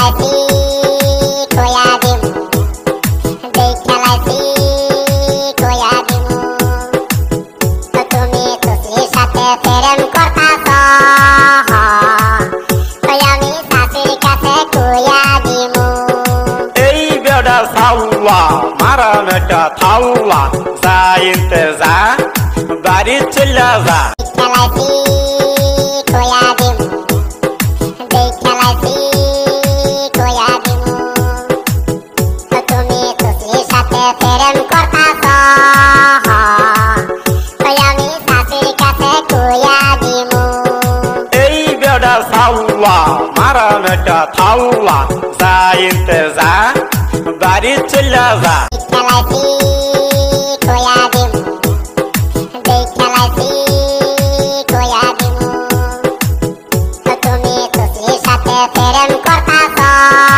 খেলাইছি কয়া দিম যেই খেলাইছি কয়া দিম তো তুমি তুসলির সাথে প্রেম করতাছ তাই আমি শাশুড়ির কাছে কয়া দিম এই বেড়া সাউয়া মারা মেটা থাউয়া যা ইনতে যা বাড়ি চলে যা খেলাইছি কয়া দিম যেই খেলাইছি কয়া দিম তো তুমি তুসলির সাথে প্রেম করতাছ তাই আমি শাশুড়ির কাছে কয়া দিম এই বেড়া সাউয়া মারা মেটা থাউয়া যা ইনতে যা বাড়ি চলে যা খেলাইছি কয়া দিম যেই খেলাইছি কয়া দিম তো তুমি তুসলির সাথে প্রেম করতাছ